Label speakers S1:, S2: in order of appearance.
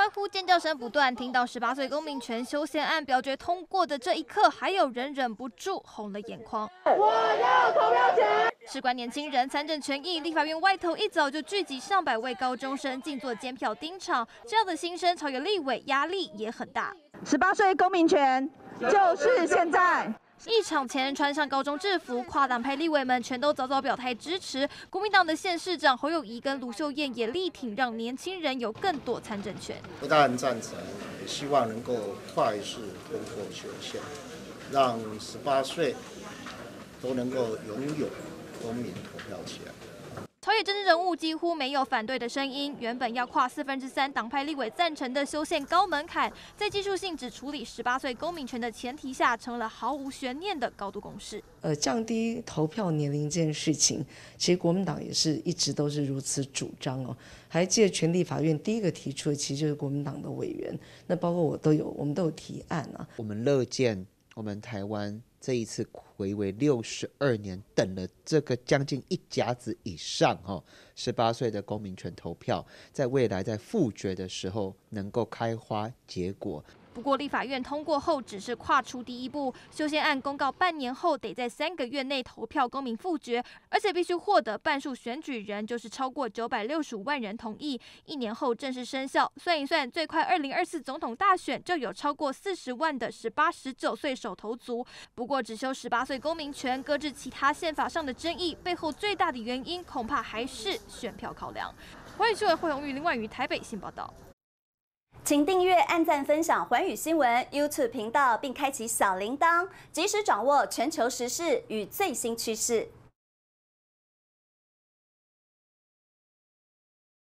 S1: 欢呼尖叫声不断，听到18岁公民权修宪案表决通过的这一刻，还有人忍不住红了眼眶。
S2: 我要投票权！
S1: 事关年轻人参政权益，立法院外头一早就聚集上百位高中生静坐监票盯场，这样的新生朝野立委压力也很大。
S3: 18岁公民权就是现在。
S1: 议场前穿上高中制服，跨党派立委们全都早早表态支持。国民党的县市长侯友宜跟卢秀燕也力挺，让年轻人有更多参政权。
S4: 不但赞成，也希望能够快速通过修宪，让18岁都能够拥有公民投票权。
S1: 朝野政治人物几乎没有反对的声音。原本要跨3%党派立委赞成的修宪高门槛，在技术性只处理18岁公民权的前提下，成了毫无悬念的高度共识。
S5: 降低投票年龄这件事情，其实国民党也是一直都是如此主张哦。还记得全立法院第一个提出的，其实就是国民党的委员，那包括我们都有提案啊。
S6: 我们乐见我们台湾。 这一次睽违62年，等了这个将近1甲子以上，18岁的公民权投票，在未来在复决的时候能够开花结果。
S1: 不过，立法院通过后只是跨出第一步，修宪案公告半年后得在3个月内投票公民复决，而且必须获得半数选举人，就是超过965万人同意，1年后正式生效。算一算，最快2024总统大选就有超过40万的18、19岁首投族。不过，只修18岁公民权，搁置其他宪法上的争议，背后最大的原因恐怕还是选票考量。欢迎新闻惠宏玉、林婉瑜台北新报道。
S7: 请订阅、按赞、分享寰宇新闻 YouTube 频道，并开启小铃铛，及时掌握全球时事与最新趋势。